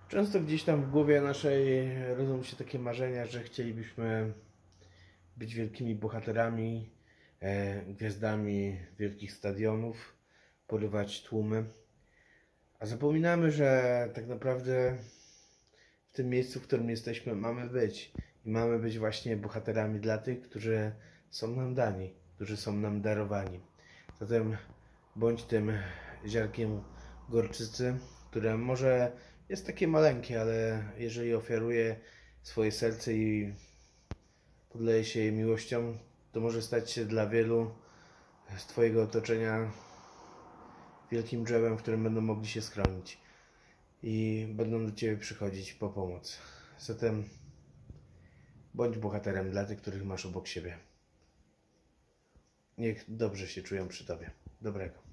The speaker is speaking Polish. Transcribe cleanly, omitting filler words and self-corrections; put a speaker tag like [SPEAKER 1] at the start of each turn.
[SPEAKER 1] Często gdzieś tam w głowie naszej rodzą się takie marzenia, że chcielibyśmy być wielkimi bohaterami, gwiazdami wielkich stadionów, porywać tłumy. A zapominamy, że tak naprawdę w tym miejscu, w którym jesteśmy, mamy być. I mamy być właśnie bohaterami dla tych, którzy są nam dani, którzy są nam darowani. Zatem bądź tym ziarnkiem gorczycy, które może jest takie maleńkie, ale jeżeli ofiaruje swoje serce i podleje się jej miłością, to może stać się dla wielu z Twojego otoczenia wielkim drzewem, w którym będą mogli się schronić i będą do Ciebie przychodzić po pomoc. Zatem bądź bohaterem dla tych, których masz obok siebie. Niech dobrze się czują przy Tobie. Dobrego.